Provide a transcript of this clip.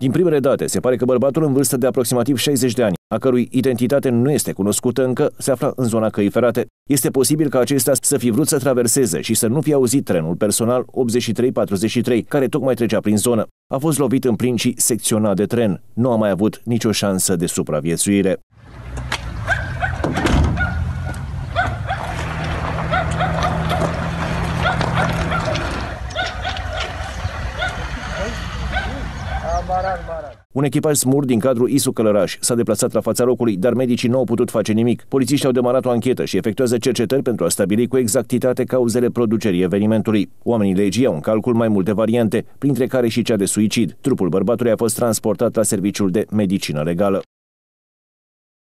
Din primele date, se pare că bărbatul în vârstă de aproximativ 60 de ani, a cărui identitate nu este cunoscută încă, se află în zona căii ferate. Este posibil ca acesta să fi vrut să traverseze și să nu fi auzit trenul personal 8343, care tocmai trecea prin zonă. A fost lovit în plin și secționat de tren. Nu a mai avut nicio șansă de supraviețuire. Un echipaj SMUR din cadrul ISU Călăraș s-a deplasat la fața locului, dar medicii nu au putut face nimic. Polițiștii au demarat o anchetă și efectuează cercetări pentru a stabili cu exactitate cauzele producerii evenimentului. Oamenii legii au în calcul mai multe variante, printre care și cea de suicid. Trupul bărbatului a fost transportat la serviciul de medicină legală.